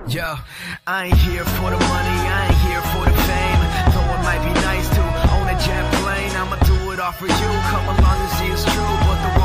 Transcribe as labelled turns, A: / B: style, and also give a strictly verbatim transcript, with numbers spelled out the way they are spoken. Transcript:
A: Yo, I ain't here for the money, I ain't here for the fame. Though it might be nice to own a jet plane, I'ma do it all for you. Come along and see it's true, but the